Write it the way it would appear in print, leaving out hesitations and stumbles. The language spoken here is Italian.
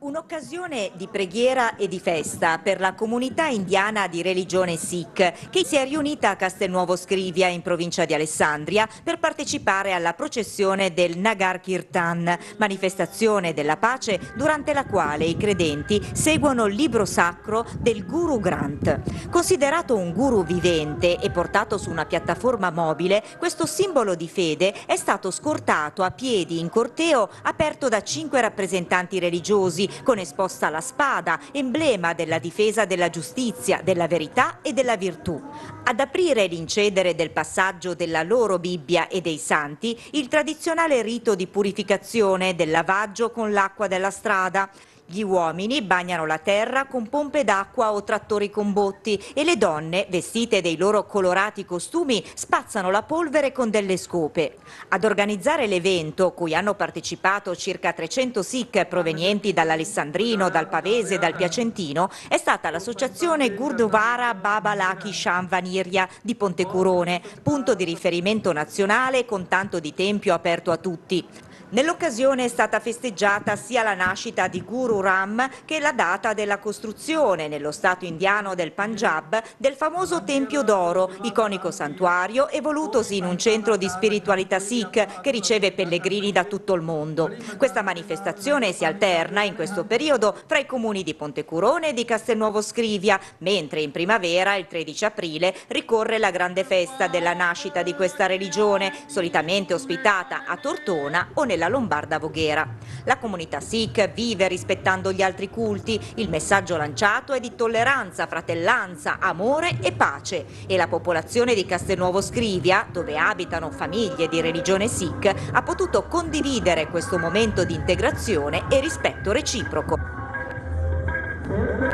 Un'occasione di preghiera e di festa per la comunità indiana di religione Sikh che si è riunita a Castelnuovo Scrivia in provincia di Alessandria per partecipare alla processione del Nagar Kirtan, manifestazione della pace durante la quale i credenti seguono il libro sacro del Guru Granth. Considerato un guru vivente e portato su una piattaforma mobile, questo simbolo di fede è stato scortato a piedi in corteo aperto da 5 rappresentanti religiosi con esposta la spada, emblema della difesa della giustizia, della verità e della virtù. Ad aprire l'incedere del passaggio della loro Bibbia e dei santi, il tradizionale rito di purificazione del lavaggio con l'acqua della strada. Gli uomini bagnano la terra con pompe d'acqua o trattori con botti e le donne, vestite dei loro colorati costumi, spazzano la polvere con delle scope. Ad organizzare l'evento, cui hanno partecipato circa 300 Sikh provenienti dall'Alessandrino, dal Pavese e dal Piacentino, è stata l'associazione Gurdwara Baba Laki Sham Vanirya di Pontecurone, punto di riferimento nazionale con tanto di tempio aperto a tutti. Nell'occasione è stata festeggiata sia la nascita di Guru Ram che la data della costruzione nello stato indiano del Punjab del famoso Tempio d'Oro, iconico santuario evolutosi in un centro di spiritualità Sikh che riceve pellegrini da tutto il mondo. Questa manifestazione si alterna in questo periodo fra i comuni di Pontecurone e di Castelnuovo Scrivia, mentre in primavera, il 13 aprile, ricorre la grande festa della nascita di questa religione, solitamente ospitata a Tortona o nella Lombarda Voghera. La comunità Sikh vive rispettando gli altri culti, il messaggio lanciato è di tolleranza, fratellanza, amore e pace e la popolazione di Castelnuovo Scrivia, dove abitano famiglie di religione Sikh, ha potuto condividere questo momento di integrazione e rispetto reciproco.